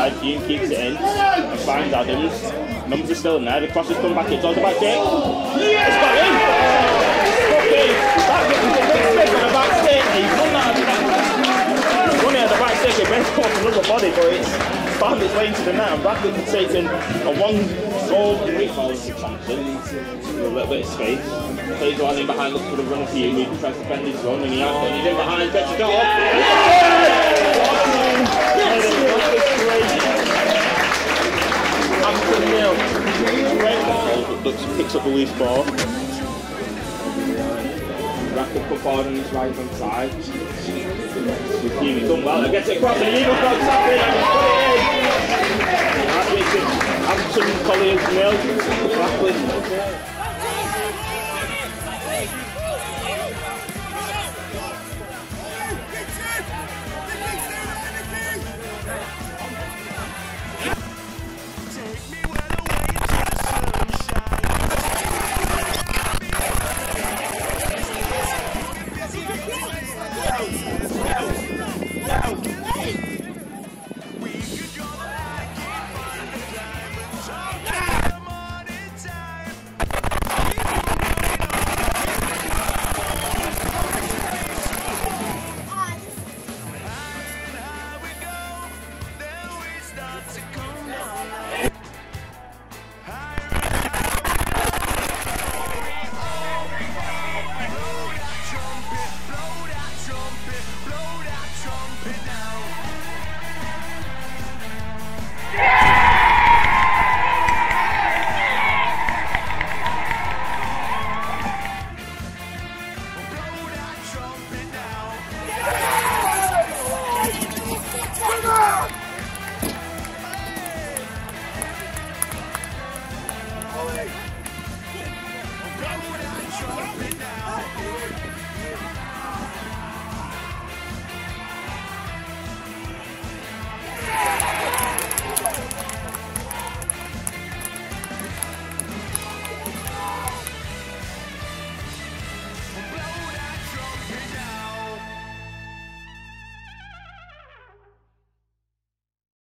side, Hume keeps it in and finds Adams. Numbers are still in there, the cross has come back, it's on the back kick. Yeah! It's got in! Okay, that was a big stick on the back stick. He's won that. Won it at the back stick, it went off another body, but it's found its way into the net. And Radcliffe had taken a 1-goal recall to Thompson with a little bit of space. Plays one in behind, looks for the run of Hume. He tries to defend his run, and he has done. He's in behind, gets it off. Hampton nil. Great ball, but picks up a loose ball. Radcliffe put forward on his right hand side. He's done well, gets it across, and the Eagles got something.